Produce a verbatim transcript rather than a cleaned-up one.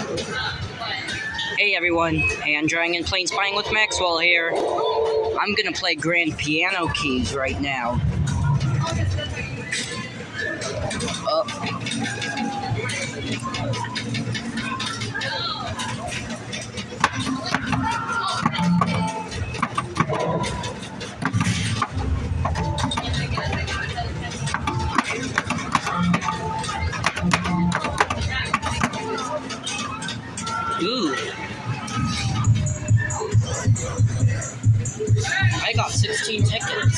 Hey everyone, hey, I'm Dragon Plane Spying with Maxwell here. I'm gonna play grand piano keys right now. Oh. Ooh. I got sixteen tickets.